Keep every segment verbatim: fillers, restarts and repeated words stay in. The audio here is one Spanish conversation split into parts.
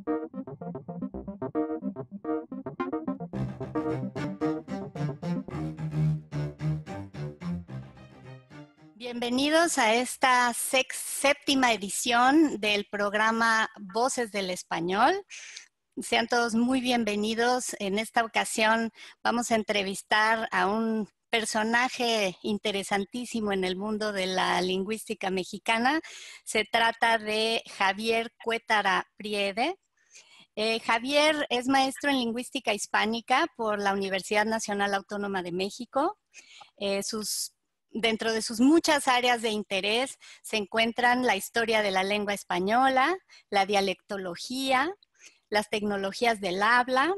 Bienvenidos a esta sex, séptima edición del programa Voces del Español. Sean todos muy bienvenidos. En esta ocasión vamos a entrevistar a un personaje interesantísimo en el mundo de la lingüística mexicana. Se trata de Javier Cuétara Priede. Eh, Javier es maestro en lingüística hispánica por la Universidad Nacional Autónoma de México. Eh, sus Dentro de sus muchas áreas de interés se encuentran la historia de la lengua española, la dialectología, las tecnologías del habla,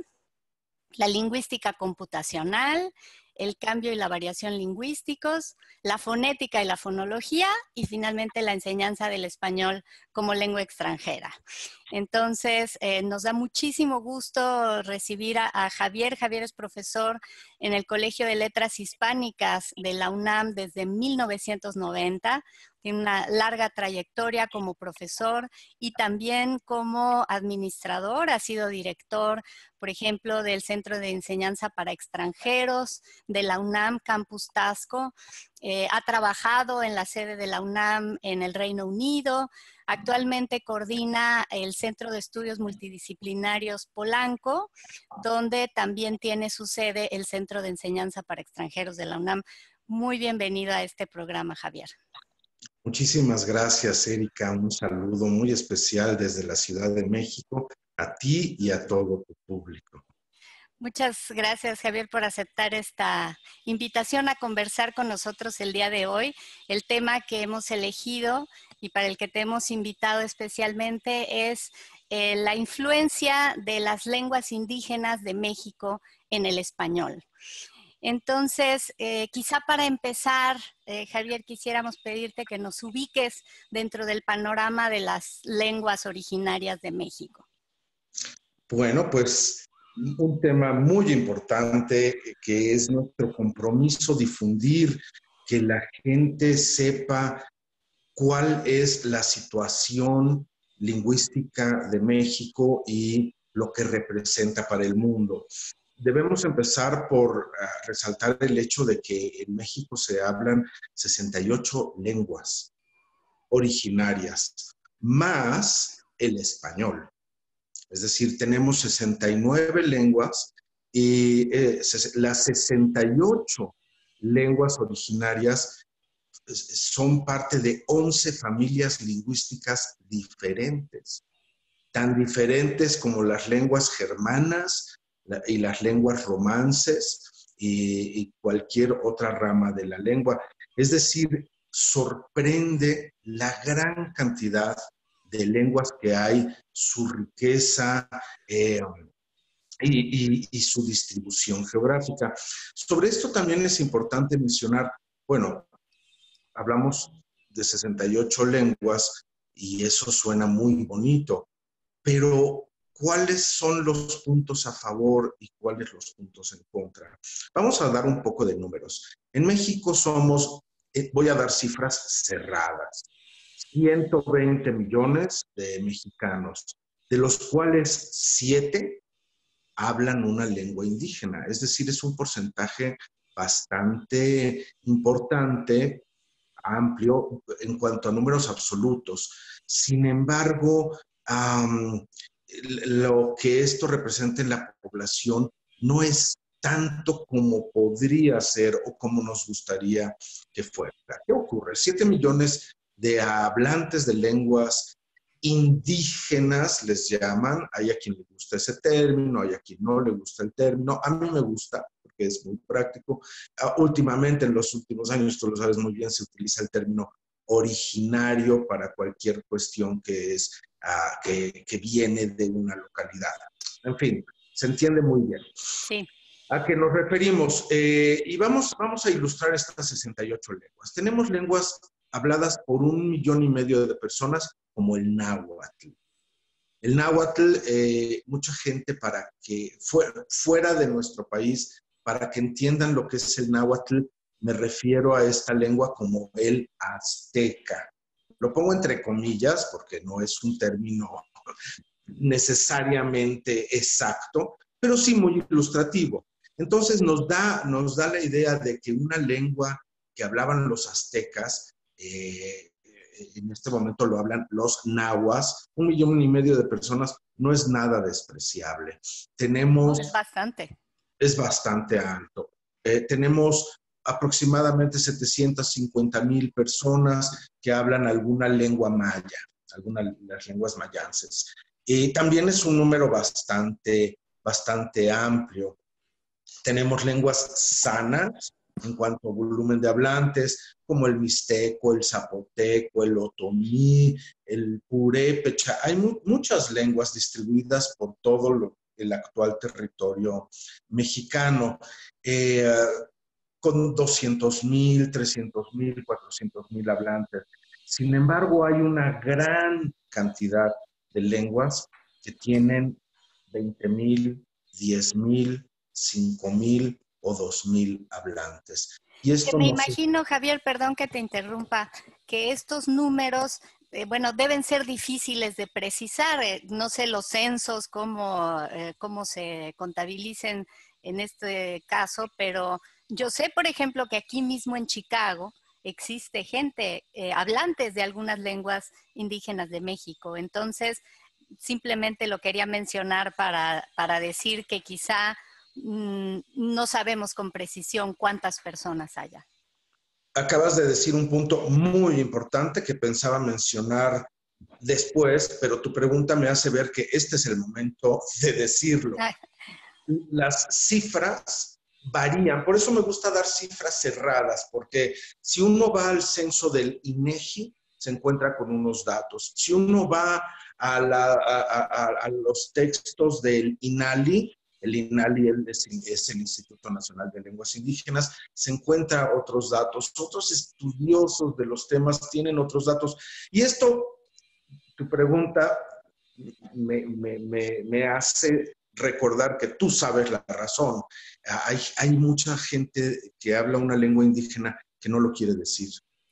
la lingüística computacional, el cambio y la variación lingüísticos, la fonética y la fonología y finalmente la enseñanza del español como lengua extranjera. Entonces, eh, nos da muchísimo gusto recibir a, a Javier. Javier es profesor en el Colegio de Letras Hispánicas de la UNAM desde mil novecientos noventa. Tiene una larga trayectoria como profesor y también como administrador. Ha sido director, por ejemplo, del Centro de Enseñanza para Extranjeros de la UNAM Campus Tasco. Eh, ha trabajado en la sede de la UNAM en el Reino Unido. Actualmente coordina el Centro de Estudios Multidisciplinarios Polanco, donde también tiene su sede el Centro de Enseñanza para Extranjeros de la UNAM. Muy bienvenido a este programa, Javier. Muchísimas gracias, Erika. Un saludo muy especial desde la Ciudad de México a ti y a todo tu público. Muchas gracias, Javier, por aceptar esta invitación a conversar con nosotros el día de hoy. El tema que hemos elegido y para el que te hemos invitado especialmente es eh, la influencia de las lenguas indígenas de México en el español. Entonces, eh, quizá para empezar, eh, Javier, quisiéramos pedirte que nos ubiques dentro del panorama de las lenguas originarias de México. Bueno, pues un tema muy importante que es nuestro compromiso difundir, que la gente sepa cuál es la situación lingüística de México y lo que representa para el mundo. Debemos empezar por uh, resaltar el hecho de que en México se hablan sesenta y ocho lenguas originarias, más el español. Es decir, tenemos sesenta y nueve lenguas y eh, las sesenta y ocho lenguas originarias son parte de once familias lingüísticas diferentes, tan diferentes como las lenguas germanas y las lenguas romances y, y cualquier otra rama de la lengua. Es decir, sorprende la gran cantidad de lenguas que hay, su riqueza eh, y, y, y su distribución geográfica. Sobre esto también es importante mencionar, bueno, hablamos de sesenta y ocho lenguas y eso suena muy bonito, pero ¿cuáles son los puntos a favor y cuáles los puntos en contra? Vamos a dar un poco de números. En México somos, eh, voy a dar cifras cerradas, ciento veinte millones de mexicanos, de los cuales siete hablan una lengua indígena. Es decir, es un porcentaje bastante importante, amplio en cuanto a números absolutos. Sin embargo, um, lo que esto representa en la población no es tanto como podría ser o como nos gustaría que fuera. ¿Qué ocurre? Siete millones de hablantes de lenguas indígenas les llaman. Hay a quien le gusta ese término, hay a quien no le gusta el término. A mí me gusta porque es muy práctico. Uh, últimamente, en los últimos años, tú lo sabes muy bien, se utiliza el término originario para cualquier cuestión que, es, uh, que, que viene de una localidad. En fin, se entiende muy bien. Sí. ¿A qué nos referimos? Eh, y vamos, vamos a ilustrar estas sesenta y ocho lenguas. Tenemos lenguas habladas por un millón y medio de personas, como el náhuatl. El náhuatl, eh, mucha gente para que fuera, fuera de nuestro país, para que entiendan lo que es el náhuatl, me refiero a esta lengua como el azteca. Lo pongo entre comillas porque no es un término necesariamente exacto, pero sí muy ilustrativo. Entonces nos da, nos da la idea de que una lengua que hablaban los aztecas, eh, en este momento lo hablan los nahuas, un millón y medio de personas, no es nada despreciable. Tenemos, Oh, es bastante. es bastante alto. Eh, tenemos aproximadamente setecientas cincuenta mil personas que hablan alguna lengua maya, algunas las lenguas mayances. Y también es un número bastante, bastante amplio. Tenemos lenguas sanas en cuanto a volumen de hablantes, como el mixteco, el zapoteco, el otomí, el purépecha. Hay mu muchas lenguas distribuidas por todo lo, el actual territorio mexicano, eh, con doscientos mil, trescientos mil, cuatrocientos mil hablantes. Sin embargo, hay una gran cantidad de lenguas que tienen veinte mil, diez mil, cinco mil o dos mil hablantes. Y Que esto me no se... imagino, Javier, perdón que te interrumpa, que estos números, eh, bueno, deben ser difíciles de precisar. Eh, no sé los censos, cómo, eh, cómo se contabilicen en este caso, pero yo sé, por ejemplo, que aquí mismo en Chicago existe gente, eh, hablantes de algunas lenguas indígenas de México. Entonces, simplemente lo quería mencionar para, para decir que quizá mm, no sabemos con precisión cuántas personas haya. Acabas de decir un punto muy importante que pensaba mencionar después, pero tu pregunta me hace ver que este es el momento de decirlo. Ah, Las cifras varían, por eso me gusta dar cifras cerradas, porque si uno va al censo del INEGI, se encuentra con unos datos. Si uno va a, la, a, a, a los textos del INALI, el INALI es, es el Instituto Nacional de Lenguas Indígenas, se encuentra otros datos. Otros estudiosos de los temas tienen otros datos. Y esto, tu pregunta, me, me, me, me hace recordar que tú sabes la razón. Hay, hay mucha gente que habla una lengua indígena que no lo quiere decir,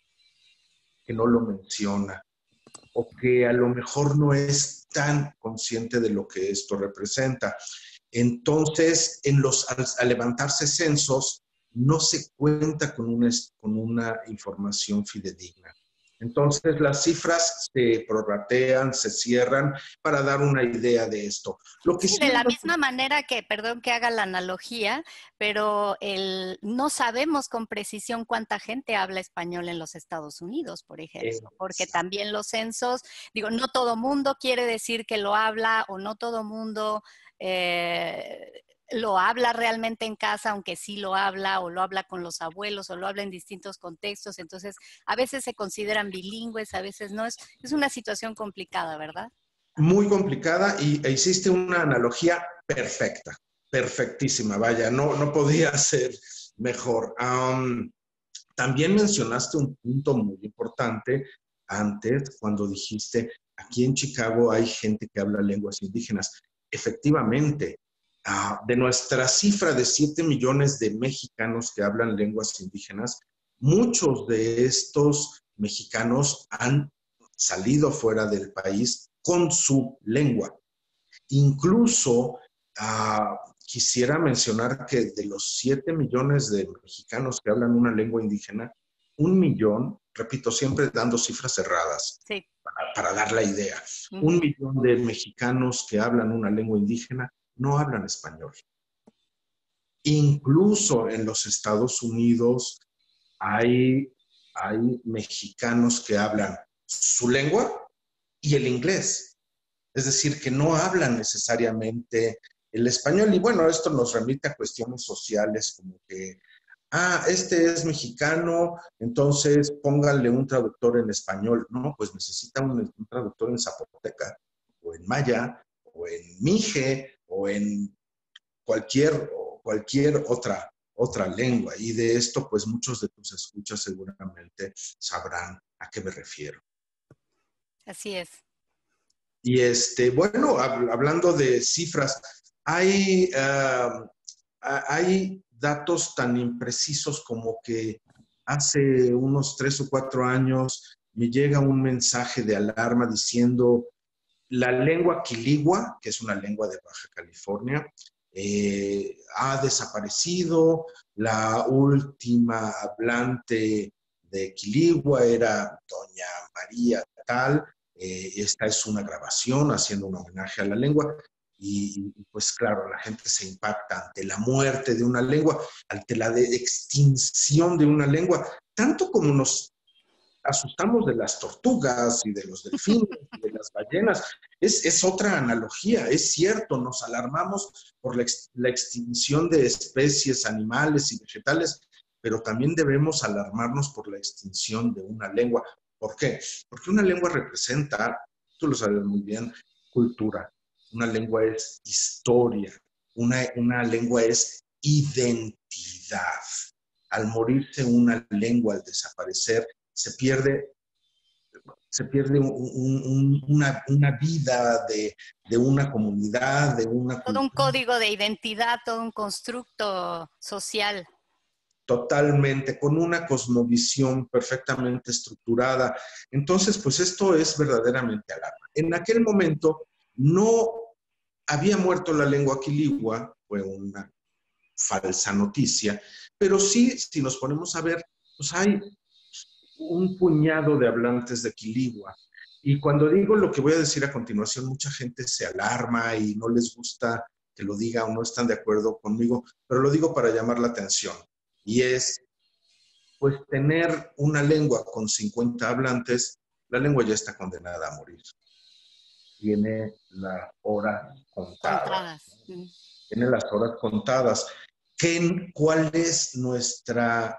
que no lo menciona, o que a lo mejor no es tan consciente de lo que esto representa. Entonces, en los, al, al levantarse censos, no se cuenta con una, con una información fidedigna. Entonces, las cifras se prorratean, se cierran para dar una idea de esto. Lo que sí, sí de es la lo misma manera que, perdón que haga la analogía, pero el, no sabemos con precisión cuánta gente habla español en los Estados Unidos, por que ejemplo, porque es también los censos, digo, no todo mundo quiere decir que lo habla o no todo mundo eh, lo habla realmente en casa, aunque sí lo habla o lo habla con los abuelos o lo habla en distintos contextos. Entonces, a veces se consideran bilingües, a veces no. Es, es una situación complicada, ¿verdad? muy complicada y e hiciste una analogía perfecta, perfectísima, vaya, no, no podía ser mejor. Um, también mencionaste un punto muy importante antes cuando dijiste, aquí en Chicago hay gente que habla lenguas indígenas. Efectivamente, uh, de nuestra cifra de siete millones de mexicanos que hablan lenguas indígenas, muchos de estos mexicanos han salido fuera del país con su lengua. Incluso uh, quisiera mencionar que de los siete millones de mexicanos que hablan una lengua indígena, un millón, repito, siempre dando cifras cerradas Sí. para, para dar la idea, Uh-huh. un millón de mexicanos que hablan una lengua indígena no hablan español. Incluso en los Estados Unidos hay, hay mexicanos que hablan su lengua y el inglés. Es decir, que no hablan necesariamente el español. Y bueno, esto nos remite a cuestiones sociales como que, ah, este es mexicano, entonces pónganle un traductor en español. No, pues necesita un, un traductor en zapoteca, o en maya, o en mije, o en cualquier, o cualquier otra, otra lengua. Y de esto, pues muchos de tus escuchas seguramente sabrán a qué me refiero. Así es. Y este, bueno, hab hablando de cifras, hay, uh, hay datos tan imprecisos como que hace unos tres o cuatro años me llega un mensaje de alarma diciendo la lengua quiligua, que es una lengua de Baja California, eh, ha desaparecido. La última hablante de quiligua era doña María tal. Eh, esta es una grabación haciendo un homenaje a la lengua. Y, y pues claro, la gente se impacta ante la muerte de una lengua, ante la de extinción de una lengua, tanto como nos asustamos de las tortugas y de los delfines y de las ballenas. Es, es otra analogía, es cierto, nos alarmamos por la, ex, la extinción de especies animales y vegetales, pero también debemos alarmarnos por la extinción de una lengua. ¿Por qué? Porque una lengua representa, tú lo sabes muy bien, cultura. Una lengua es historia. Una, una lengua es identidad. Al morirse una lengua, al desaparecer, se pierde, se pierde un, un, una, una vida de, de una comunidad, de una todo cultura. Un código de identidad, todo un constructo social. Totalmente, con una cosmovisión perfectamente estructurada. Entonces, pues esto es verdaderamente alarma. En aquel momento no había muerto la lengua quiligua, fue una falsa noticia, pero sí, si nos ponemos a ver, pues hay un puñado de hablantes de quiligua. Y cuando digo lo que voy a decir a continuación, mucha gente se alarma y no les gusta que lo diga o no están de acuerdo conmigo, pero lo digo para llamar la atención. Y es, pues, tener una lengua con cincuenta hablantes, la lengua ya está condenada a morir. Tiene las horas contadas. Contadas. Tiene las horas contadas. ¿Qué, ¿Cuál es nuestra...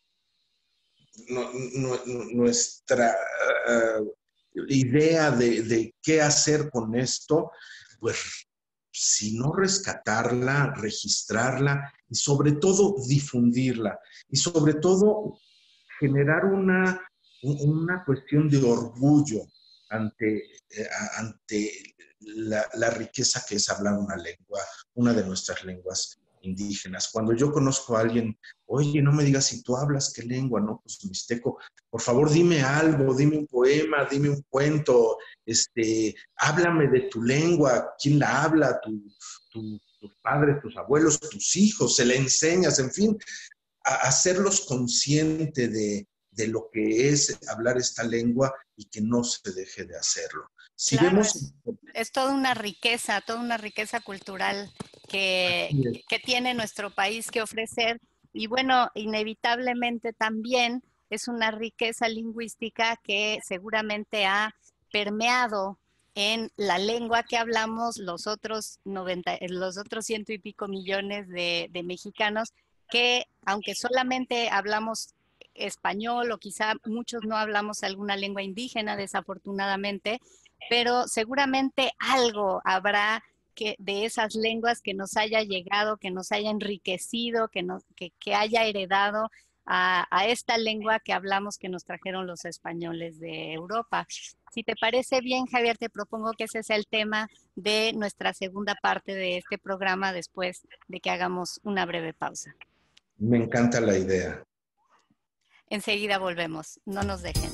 No, no, nuestra uh, idea de, de qué hacer con esto? Pues si no rescatarla, registrarla y sobre todo difundirla y sobre todo generar una, una cuestión de orgullo ante, eh, ante la, la riqueza que es hablar una lengua, una de nuestras lenguas indígenas. Cuando yo conozco a alguien, oye, no me digas si tú hablas qué lengua, ¿no? Pues mixteco. Por favor, dime algo, dime un poema, dime un cuento, este, háblame de tu lengua, quién la habla, tu, tu, tus padres, tus abuelos, tus hijos, se le enseñas, en fin, a hacerlos conscientes de, de lo que es hablar esta lengua y que no se deje de hacerlo. Si claro, vemos... es, es toda una riqueza, toda una riqueza cultural que, que tiene nuestro país que ofrecer y bueno, inevitablemente también es una riqueza lingüística que seguramente ha permeado en la lengua que hablamos los otros noventa, los otros ciento y pico millones de, de mexicanos que aunque solamente hablamos español o quizá muchos no hablamos alguna lengua indígena desafortunadamente, pero seguramente algo habrá que de esas lenguas que nos haya llegado, que nos haya enriquecido, que, nos, que, que haya heredado a, a esta lengua que hablamos que nos trajeron los españoles de Europa. Si te parece bien, Javier, te propongo que ese sea el tema de nuestra segunda parte de este programa después de que hagamos una breve pausa. Me encanta la idea. Enseguida volvemos, no nos dejen.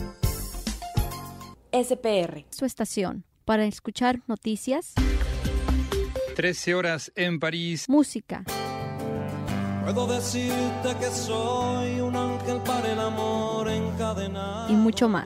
S P R, su estación, para escuchar noticias, trece horas en París, música. Puedo decirte que soy un ángel para el amor encadenado. Y mucho más.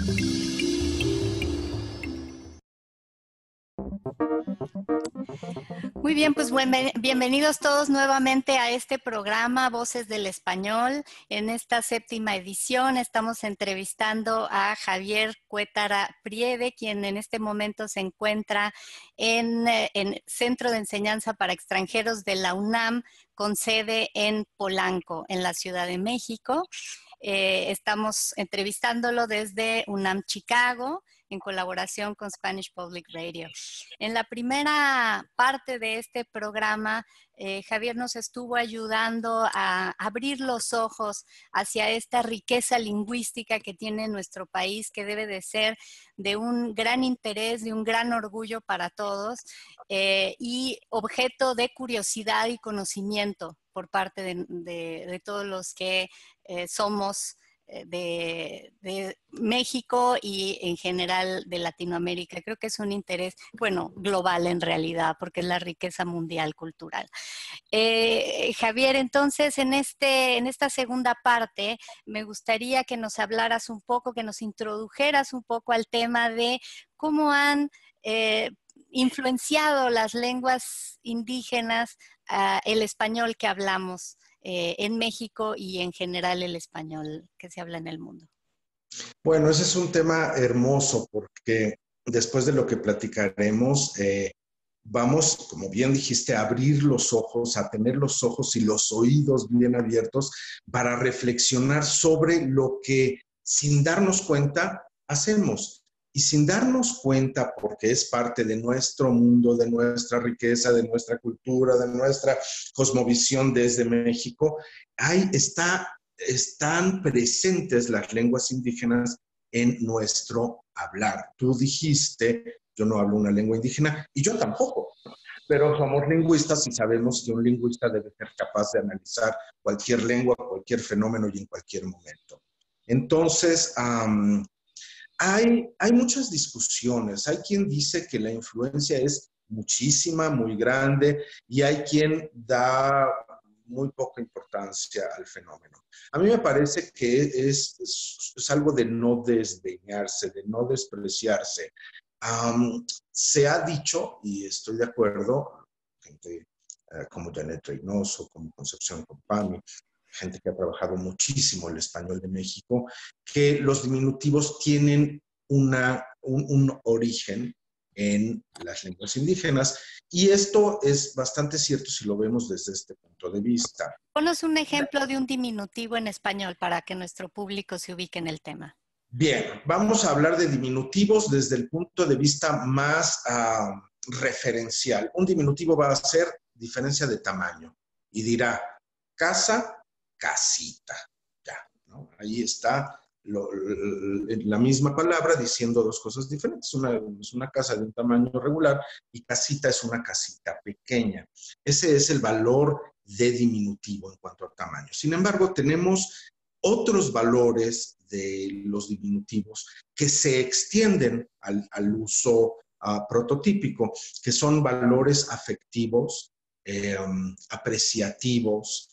Muy bien, pues bienvenidos todos nuevamente a este programa Voces del Español. En esta séptima edición estamos entrevistando a Javier Cuétara Priede, quien en este momento se encuentra en, en Centro de Enseñanza para Extranjeros de la UNAM, con sede en Polanco, en la Ciudad de México. Eh, estamos entrevistándolo desde UNAM Chicago, en colaboración con Spanish Public Radio. En la primera parte de este programa, eh, Javier nos estuvo ayudando a abrir los ojos hacia esta riqueza lingüística que tiene nuestro país, que debe de ser de un gran interés, de un gran orgullo para todos eh, y objeto de curiosidad y conocimiento por parte de, de, de todos los que eh, somos de, de México y en general de Latinoamérica. Creo que es un interés, bueno, global en realidad, porque es la riqueza mundial cultural. Eh, Javier, entonces en, este, en esta segunda parte me gustaría que nos hablaras un poco, que nos introdujeras un poco al tema de cómo han eh, influenciado las lenguas indígenas uh, el español que hablamos eh, en México y en general el español que se habla en el mundo. Bueno, ese es un tema hermoso porque después de lo que platicaremos, eh, vamos, como bien dijiste, a abrir los ojos, a tener los ojos y los oídos bien abiertos para reflexionar sobre lo que sin darnos cuenta hacemos. Y sin darnos cuenta, porque es parte de nuestro mundo, de nuestra riqueza, de nuestra cultura, de nuestra cosmovisión desde México, ahí está, están presentes las lenguas indígenas en nuestro hablar. Tú dijiste, yo no hablo una lengua indígena y yo tampoco, pero somos lingüistas y sabemos que un lingüista debe ser capaz de analizar cualquier lengua, cualquier fenómeno y en cualquier momento. Entonces, um, Hay, hay muchas discusiones. Hay quien dice que la influencia es muchísima, muy grande, y hay quien da muy poca importancia al fenómeno. A mí me parece que es, es, es algo de no desdeñarse, de no despreciarse. Um, se ha dicho, y estoy de acuerdo, gente uh, como Janet Reynoso, como Concepción Compami, gente que ha trabajado muchísimo el español de México, que los diminutivos tienen una, un, un origen en las lenguas indígenas. Y esto es bastante cierto si lo vemos desde este punto de vista. Ponos un ejemplo de un diminutivo en español para que nuestro público se ubique en el tema. Bien, vamos a hablar de diminutivos desde el punto de vista más uh, referencial. Un diminutivo va a ser diferencia de tamaño y dirá casa, casita, ya, ¿no? Ahí está lo, la misma palabra diciendo dos cosas diferentes. Una es una casa de un tamaño regular y casita es una casita pequeña. Ese es el valor de diminutivo en cuanto a tamaño. Sin embargo, tenemos otros valores de los diminutivos que se extienden al, al uso uh, prototípico, que son valores afectivos, eh, um, apreciativos,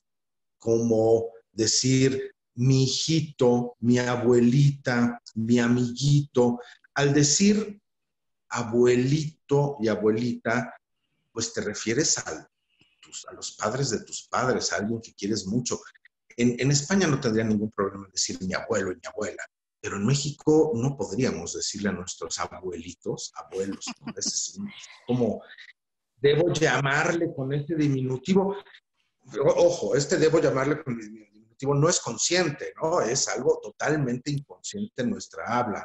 como decir mi hijito, mi abuelita, mi amiguito. Al decir abuelito y abuelita, pues te refieres a, tus, a los padres de tus padres, a alguien que quieres mucho. En, en España no tendría ningún problema en decir mi abuelo y mi abuela, pero en México no podríamos decirle a nuestros abuelitos, abuelos, ¿no? Es como, debo llamarle con este diminutivo. Ojo, este debo llamarle con el diminutivo no es consciente, ¿no? Es algo totalmente inconsciente en nuestra habla.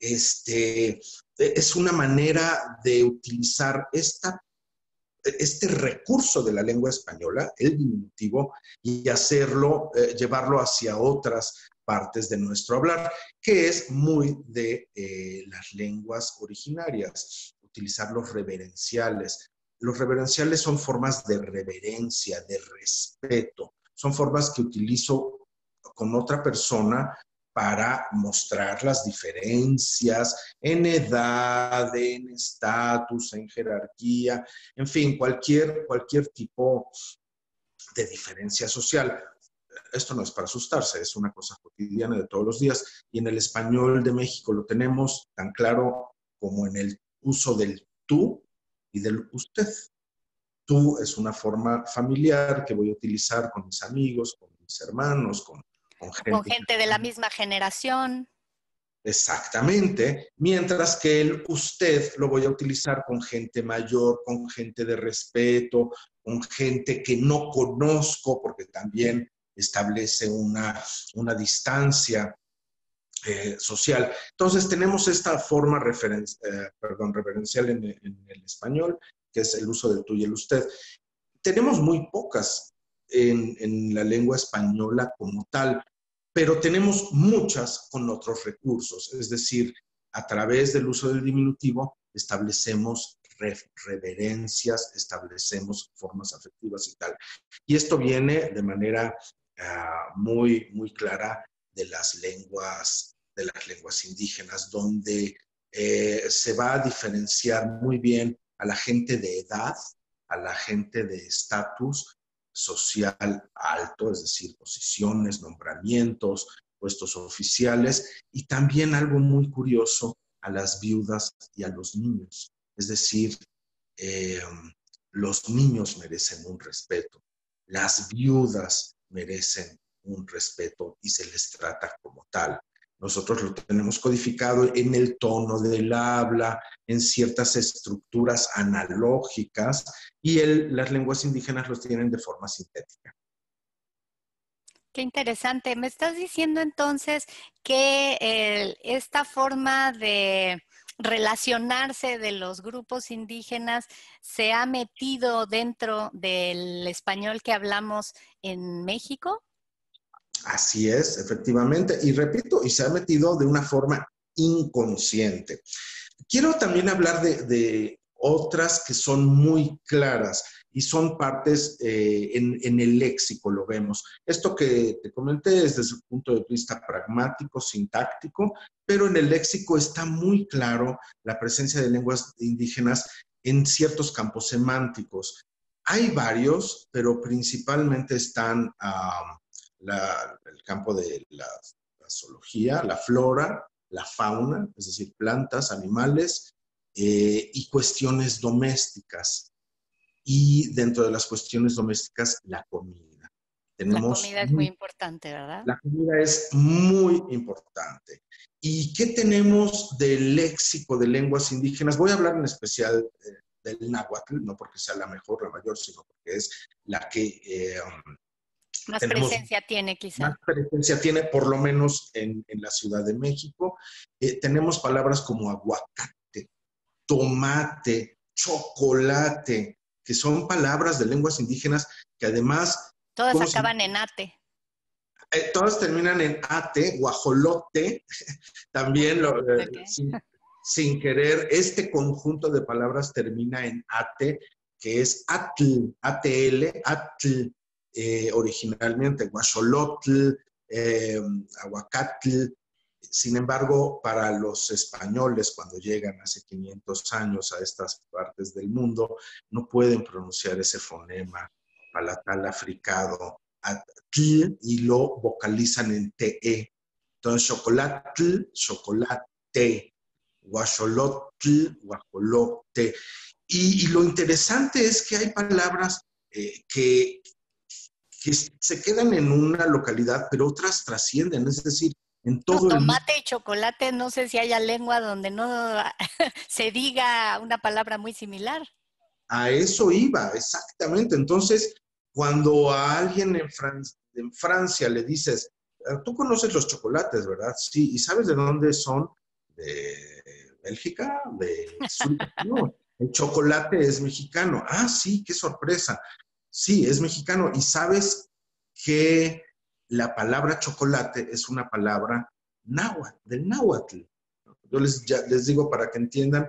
Este, es una manera de utilizar esta, este recurso de la lengua española, el diminutivo, y hacerlo, eh, llevarlo hacia otras partes de nuestro hablar, que es muy de eh, las lenguas originarias, utilizar los reverenciales. Los reverenciales son formas de reverencia, de respeto. Son formas que utilizo con otra persona para mostrar las diferencias en edad, en estatus, en jerarquía, en fin, cualquier, cualquier tipo de diferencia social. Esto no es para asustarse, es una cosa cotidiana de todos los días. Y en el español de México lo tenemos tan claro como en el uso del tú y del usted. Tú es una forma familiar que voy a utilizar con mis amigos, con mis hermanos, con, con, gente, con gente de la misma generación. Exactamente. Mientras que el usted lo voy a utilizar con gente mayor, con gente de respeto, con gente que no conozco, porque también establece una, una distancia eh, social. Entonces tenemos esta forma referen eh, perdón, reverencial en, en el español, que es el uso del tú y el usted. Tenemos muy pocas en, en la lengua española como tal, pero tenemos muchas con otros recursos. Es decir, a través del uso del diminutivo establecemos re reverencias, establecemos formas afectivas y tal. Y esto viene de manera uh, muy, muy clara de las lenguas, de las lenguas indígenas, donde eh, se va a diferenciar muy bien a la gente de edad, a la gente de estatus social alto, es decir, posiciones, nombramientos, puestos oficiales, y también algo muy curioso, a las viudas y a los niños. Es decir, eh, los niños merecen un respeto, las viudas merecen un respeto y se les trata como tal. Nosotros lo tenemos codificado en el tono del habla, en ciertas estructuras analógicas, y el, las lenguas indígenas los tienen de forma sintética. Qué interesante. Me estás diciendo entonces que eh, esta forma de relacionarse de los grupos indígenas se ha metido dentro del español que hablamos en México. Así es, efectivamente, y repito, y se ha metido de una forma inconsciente. Quiero también hablar de, de otras que son muy claras y son partes eh, en, en el léxico, lo vemos. Esto que te comenté es desde el punto de vista pragmático, sintáctico, pero en el léxico está muy claro la presencia de lenguas indígenas en ciertos campos semánticos. Hay varios, pero principalmente están um, la, el campo de la, la zoología, la flora, la fauna, es decir, plantas, animales, eh, y cuestiones domésticas. Y dentro de las cuestiones domésticas, la comida. Tenemos, la comida es muy importante, ¿verdad? La comida es muy importante. ¿Y qué tenemos del léxico de lenguas indígenas? Voy a hablar en especial eh, del náhuatl, no porque sea la mejor, la mayor, sino porque es la que eh, más presencia tiene, quizá. Más presencia tiene, por lo menos en, en la Ciudad de México. Eh, tenemos palabras como aguacate, tomate, chocolate, que son palabras de lenguas indígenas que además... Todas acaban se... en ate. Eh, todas terminan en ate, guajolote, también lo, eh, okay. sin, sin querer. Este conjunto de palabras termina en ate, que es atl, atl, atl, eh, originalmente, guajolotl, eh, aguacatl. Sin embargo, para los españoles, cuando llegan hace quinientos años a estas partes del mundo, no pueden pronunciar ese fonema palatal africano, atl, y lo vocalizan en te. Entonces, chocolatl, chocolate, guajolotl, guajolote. Y, y lo interesante es que hay palabras eh, que, que se quedan en una localidad, pero otras trascienden, es decir, en todo no, el tomate y chocolate, no sé si haya lengua donde no se diga una palabra muy similar. A eso iba, exactamente. Entonces, cuando a alguien en, Fran en Francia le dices, tú conoces los chocolates, ¿verdad? Sí, ¿y sabes de dónde son? De Bélgica, de Suiza. No, el chocolate es mexicano. Ah, sí, qué sorpresa. Sí, es mexicano. ¿Y sabes que la palabra chocolate es una palabra náhuatl, del náhuatl? Yo les, ya, les digo para que entiendan,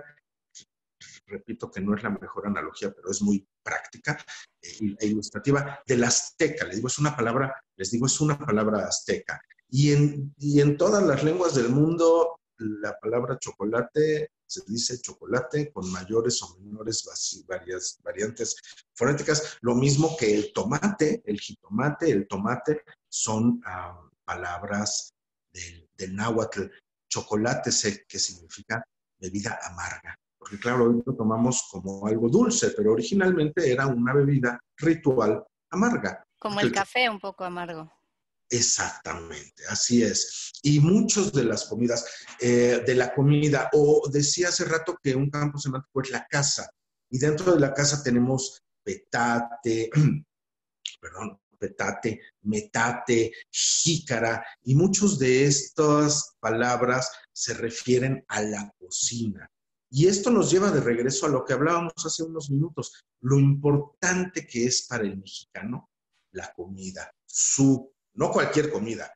repito que no es la mejor analogía, pero es muy práctica e ilustrativa, del azteca. Les digo, es una palabra, les digo, es una palabra azteca. Y en, y en todas las lenguas del mundo, la palabra chocolate se dice chocolate con mayores o menores varias, variantes fonéticas. Lo mismo que el tomate, el jitomate, el tomate, son uh, palabras del, del náhuatl. Chocolate sé que significa bebida amarga. Porque claro, hoy lo tomamos como algo dulce, pero originalmente era una bebida ritual amarga. Como el café, un poco amargo. Exactamente, así es. Y muchas de las comidas, eh, de la comida, o decía hace rato que un campo semántico es la casa, y dentro de la casa tenemos petate, perdón, petate, metate, jícara, y muchas de estas palabras se refieren a la cocina. Y esto nos lleva de regreso a lo que hablábamos hace unos minutos, lo importante que es para el mexicano la comida, su, no cualquier comida,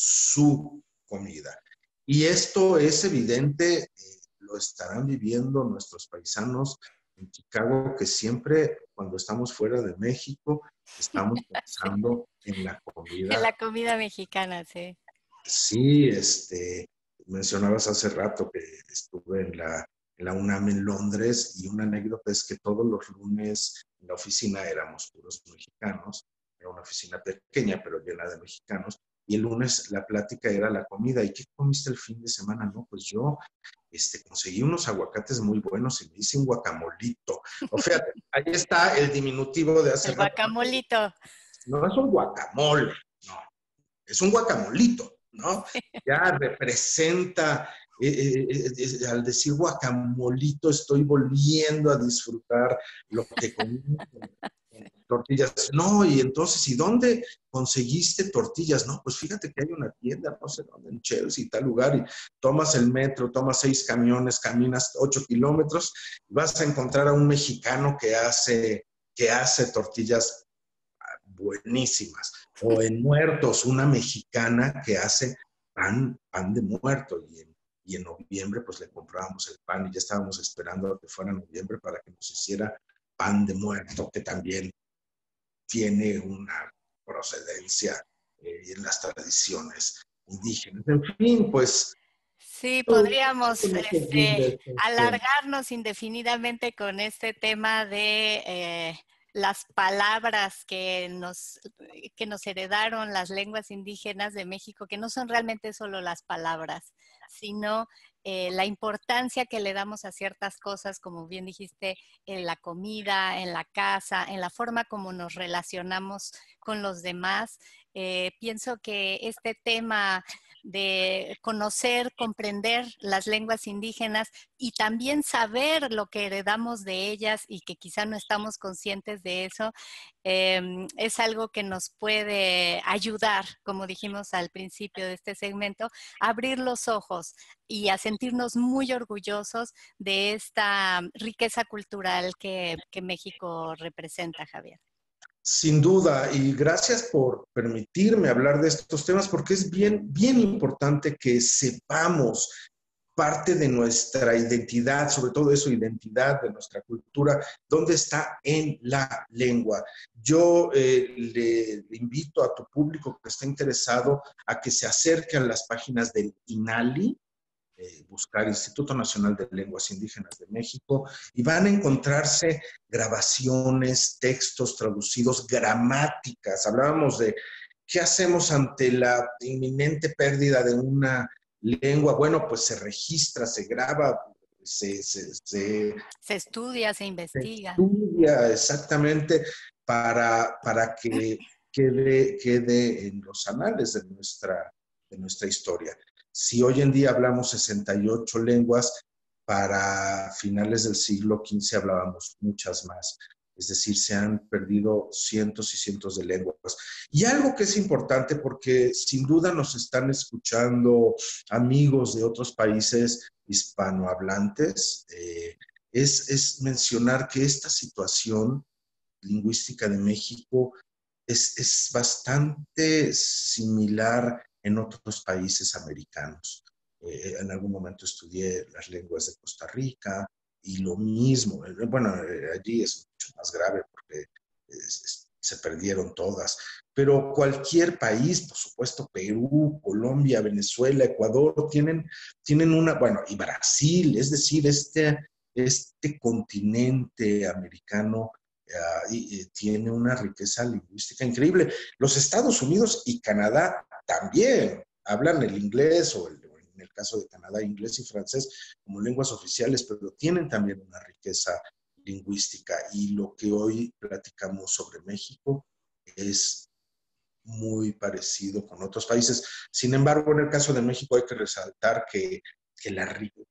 su comida. Y esto es evidente, eh, lo estarán viviendo nuestros paisanos en Chicago, que siempre cuando estamos fuera de México estamos pensando en la comida. En la comida mexicana, sí. Sí, este, mencionabas hace rato que estuve en la, en la UNAM en Londres y una anécdota es que todos los lunes en la oficina éramos puros mexicanos, era una oficina pequeña pero llena de mexicanos y el lunes la plática era la comida. ¿Y qué comiste el fin de semana? No, pues yo este, conseguí unos aguacates muy buenos y me hice un guacamolito. O fíjate, ahí está el diminutivo de hace El rato. guacamolito. No es un guacamole, no, es un guacamolito, ¿no? Ya representa, eh, eh, eh, al decir guacamolito estoy volviendo a disfrutar lo que comí con tortillas. No, y entonces, ¿y dónde conseguiste tortillas? No, pues fíjate que hay una tienda, no sé dónde, en Chelsea, tal lugar, y tomas el metro, tomas seis camiones, caminas ocho kilómetros, y vas a encontrar a un mexicano que hace, que hace tortillas buenísimas. O en Muertos, una mexicana que hace pan, pan de muerto. Y en, y en noviembre, pues le comprábamos el pan y ya estábamos esperando a que fuera noviembre para que nos hiciera pan de muerto, que también tiene una procedencia eh, en las tradiciones indígenas. En fin, pues... Sí, Pues, podríamos no se este, rinde estos temas. alargarnos indefinidamente con este tema de eh, las palabras que nos, que nos heredaron las lenguas indígenas de México, que no son realmente solo las palabras, sino eh, la importancia que le damos a ciertas cosas, como bien dijiste, en la comida, en la casa, en la forma como nos relacionamos con los demás. Eh, pienso que este tema de conocer, comprender las lenguas indígenas y también saber lo que heredamos de ellas y que quizá no estamos conscientes de eso, eh, es algo que nos puede ayudar, como dijimos al principio de este segmento, a abrir los ojos y a sentirnos muy orgullosos de esta riqueza cultural que, que México representa, Javier. Sin duda, y gracias por permitirme hablar de estos temas porque es bien, bien importante que sepamos parte de nuestra identidad, sobre todo eso, identidad de nuestra cultura, dónde está en la lengua. Yo eh, le, le invito a tu público que está interesado a que se acerque a las páginas del INALI, Eh, buscar Instituto Nacional de Lenguas Indígenas de México y van a encontrarse grabaciones, textos traducidos, gramáticas. Hablábamos de qué hacemos ante la inminente pérdida de una lengua. Bueno, pues se registra, se graba, se, se, se, se estudia, se se investiga. estudia exactamente para, para que quede, quede en los anales de nuestra, de nuestra historia. Si hoy en día hablamos sesenta y ocho lenguas, para finales del siglo quince hablábamos muchas más. Es decir, se han perdido cientos y cientos de lenguas. Y algo que es importante, porque sin duda nos están escuchando amigos de otros países hispanohablantes, eh, es, es mencionar que esta situación lingüística de México es, es bastante similar en otros países americanos. Eh, en algún momento estudié las lenguas de Costa Rica y lo mismo. Bueno, eh, allí es mucho más grave porque es, es, se perdieron todas. Pero cualquier país, por supuesto, Perú, Colombia, Venezuela, Ecuador, tienen, tienen una, bueno, y Brasil, es decir, este, este continente americano Uh, y, y tiene una riqueza lingüística increíble. Los Estados Unidos y Canadá también hablan el inglés, o el, en el caso de Canadá, inglés y francés como lenguas oficiales, pero tienen también una riqueza lingüística. Y lo que hoy platicamos sobre México es muy parecido con otros países. Sin embargo, en el caso de México hay que resaltar que, que la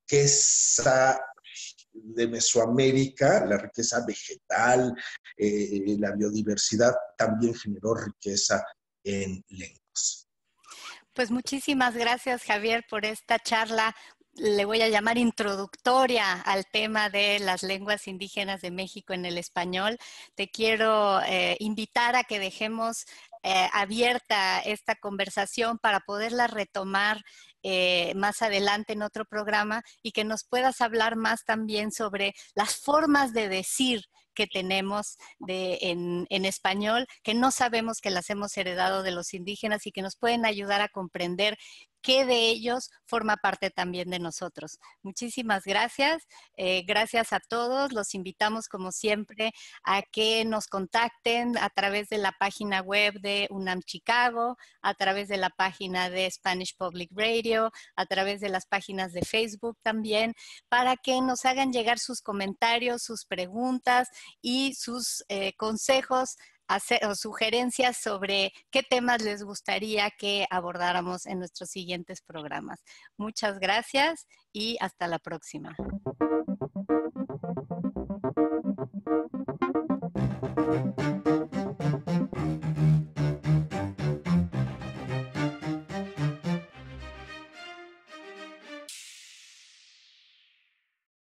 riqueza de Mesoamérica, la riqueza vegetal, eh, la biodiversidad, también generó riqueza en lenguas. Pues muchísimas gracias, Javier, por esta charla. Le voy a llamar introductoria al tema de las lenguas indígenas de México en el español. Te quiero eh, invitar a que dejemos eh, abierta esta conversación para poderla retomar eh, más adelante en otro programa y que nos puedas hablar más también sobre las formas de decir que tenemos de, en, en español, que no sabemos que las hemos heredado de los indígenas y que nos pueden ayudar a comprender qué de ellos forma parte también de nosotros. Muchísimas gracias. Eh, gracias a todos. Los invitamos, como siempre, a que nos contacten a través de la página web de UNAM Chicago, a través de la página de Spanish Public Radio, a través de las páginas de Facebook también, para que nos hagan llegar sus comentarios, sus preguntas y sus eh, consejos hacer, o sugerencias sobre qué temas les gustaría que abordáramos en nuestros siguientes programas. Muchas gracias y hasta la próxima. Thank you.